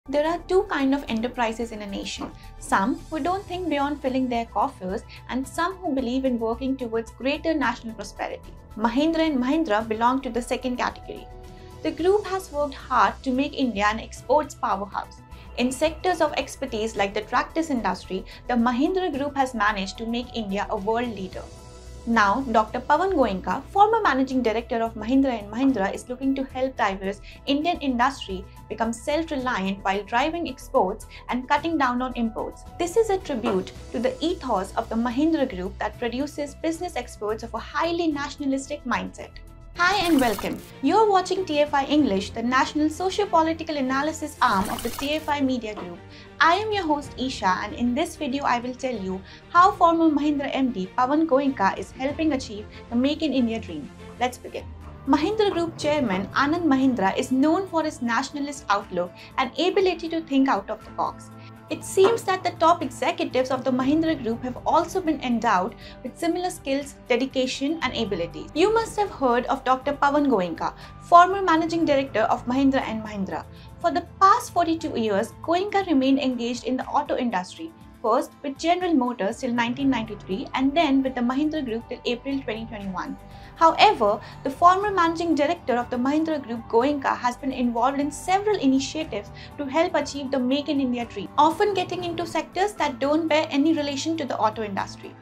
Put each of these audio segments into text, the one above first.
There are two kinds of enterprises in a nation, some who don't think beyond filling their coffers and some who believe in working towards greater national prosperity. Mahindra & Mahindra belong to the second category. The group has worked hard to make India an exports powerhouse. In sectors of expertise like the tractors industry, the Mahindra Group has managed to make India a world leader. Now, Dr. Pawan Goenka, former managing director of Mahindra & Mahindra, is looking to help diverse Indian industry become self-reliant while driving exports and cutting down on imports. This is a tribute to the ethos of the Mahindra Group that produces business experts of a highly nationalistic mindset. Hi and welcome. You're watching TFI English, the national socio-political analysis arm of the TFI Media Group. I am your host Isha, and in this video I will tell you how former Mahindra MD Pawan Goenka is helping achieve the Make in India dream. Let's begin. Mahindra Group Chairman Anand Mahindra is known for his nationalist outlook and ability to think out of the box. It seems that the top executives of the Mahindra Group have also been endowed with similar skills, dedication and abilities. You must have heard of Dr. Pawan Goenka, former managing director of Mahindra & Mahindra. For the past 42 years, Goenka remained engaged in the auto industry, first with General Motors till 1993 and then with the Mahindra Group till April 2021. However, the former managing director of the Mahindra Group, Goenka, has been involved in several initiatives to help achieve the Make in India dream, often getting into sectors that don't bear any relation to the auto industry.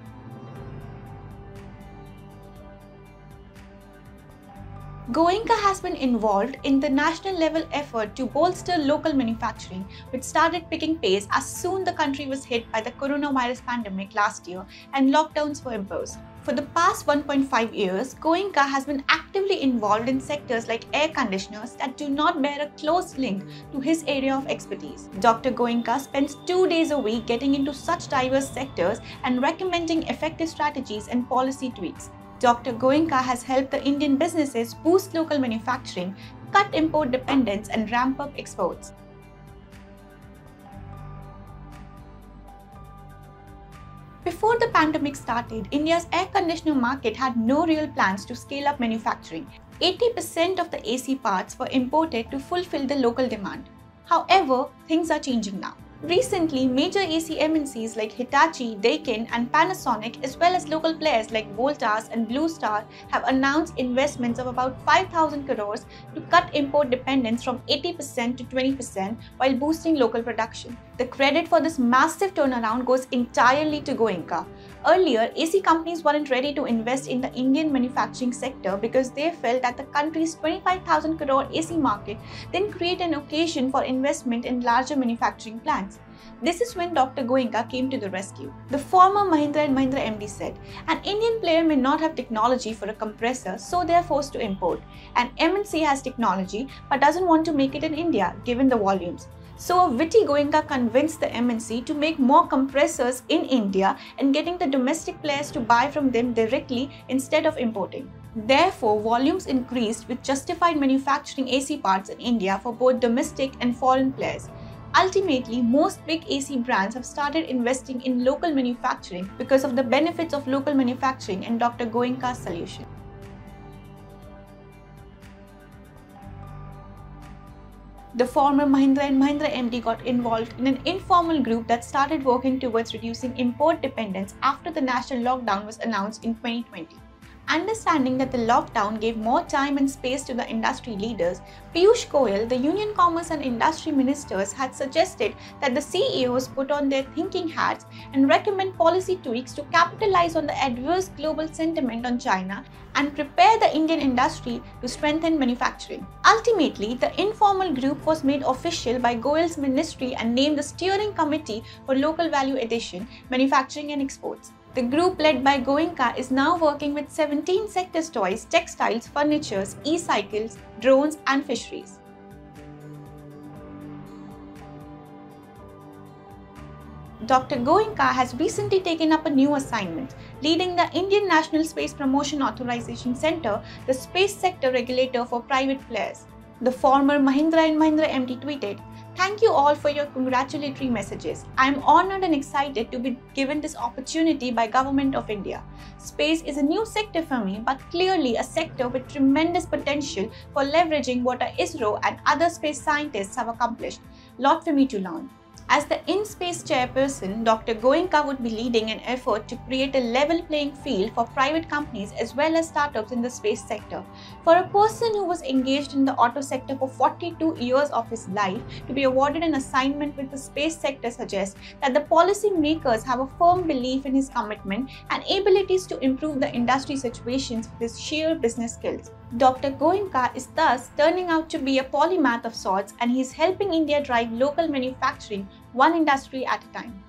Goenka has been involved in the national level effort to bolster local manufacturing, which started picking pace as soon the country was hit by the coronavirus pandemic last year and lockdowns were imposed. For the past 1.5 years, Goenka has been actively involved in sectors like air conditioners that do not bear a close link to his area of expertise. Dr. Goenka spends 2 days a week getting into such diverse sectors and recommending effective strategies and policy tweaks. Dr. Goenka has helped the Indian businesses boost local manufacturing, cut import dependence and ramp up exports. Before the pandemic started, India's air conditioner market had no real plans to scale up manufacturing. 80% of the AC parts were imported to fulfill the local demand. However, things are changing now. Recently, major AC MNCs like Hitachi, Daikin and Panasonic as well as local players like Voltas and Blue Star have announced investments of about 5,000 crores to cut import dependence from 80% to 20% while boosting local production. The credit for this massive turnaround goes entirely to Goenka. Earlier, AC companies weren't ready to invest in the Indian manufacturing sector because they felt that the country's 25,000 crore AC market didn't create an occasion for investment in larger manufacturing plants. This is when Dr. Goenka came to the rescue. The former Mahindra & Mahindra MD said, an Indian player may not have technology for a compressor, so they are forced to import. An MNC has technology but doesn't want to make it in India given the volumes. So a witty Goenka convinced the MNC to make more compressors in India and getting the domestic players to buy from them directly instead of importing. Therefore, volumes increased with justified manufacturing AC parts in India for both domestic and foreign players. Ultimately, most big AC brands have started investing in local manufacturing because of the benefits of local manufacturing and Dr. Goenka's solution. The former Mahindra & Mahindra MD got involved in an informal group that started working towards reducing import dependence after the national lockdown was announced in 2020. Understanding that the lockdown gave more time and space to the industry leaders, Piyush Goyal, the Union Commerce and Industry Ministers, had suggested that the CEOs put on their thinking hats and recommend policy tweaks to capitalize on the adverse global sentiment on China and prepare the Indian industry to strengthen manufacturing. Ultimately, the informal group was made official by Goyal's ministry and named the Steering Committee for Local Value Addition, Manufacturing and Exports. The group led by Goenka is now working with 17 sectors: toys, textiles, furnitures, e-cycles, drones and fisheries. Dr. Goenka has recently taken up a new assignment, leading the Indian National Space Promotion Authorization Centre, the space sector regulator for private players. The former Mahindra & Mahindra MD tweeted, "Thank you all for your congratulatory messages. I am honored and excited to be given this opportunity by Government of India. Space is a new sector for me, but clearly a sector with tremendous potential for leveraging what ISRO and other space scientists have accomplished. lot for me to learn. As the InSpace chairperson, Dr. Goenka would be leading an effort to create a level playing field for private companies as well as startups in the space sector. For a person who was engaged in the auto sector for 42 years of his life, to be awarded an assignment with the space sector suggests that the policy makers have a firm belief in his commitment and abilities to improve the industry situations with his sheer business skills. Dr. Goenka is thus turning out to be a polymath of sorts, and he is helping India drive local manufacturing one industry at a time.